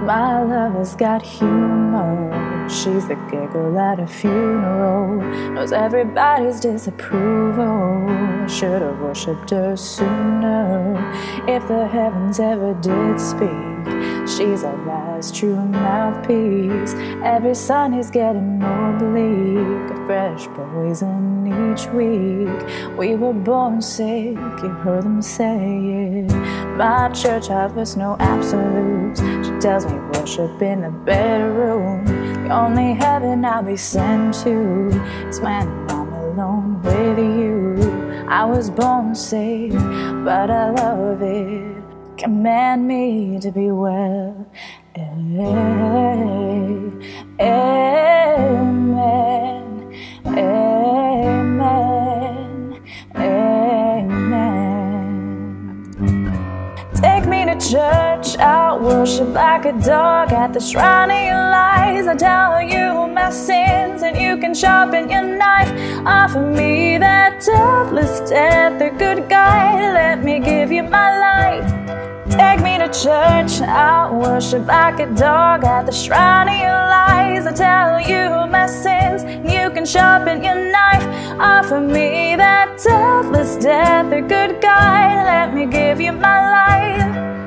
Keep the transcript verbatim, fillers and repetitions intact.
My lover's got humor. She's the giggle at a funeral, knows everybody's disapproval. Should've worshipped her sooner. If the heavens ever did speak, she's our last true mouthpiece. Every sun is getting more bleak, a fresh poison each week. We were born sick, you heard them say it. My church offers no absolutes. She tells me worship in the bedroom. The only heaven I'll be sent to is when I'm alone with you. I was born safe, but I love it. Command me to be well. Amen. Amen. Amen. Take me to church, I'll worship like a dog at the shrine of your lies. I tell you my sins and you can sharpen your knife. Offer me that deathless death, a good guide. Let me give you my life. Take me to church, I'll worship like a dog at the shrine of your lies. I tell you my sins, you can sharpen your knife. Offer me that deathless death, a good guide. Let me give you my life.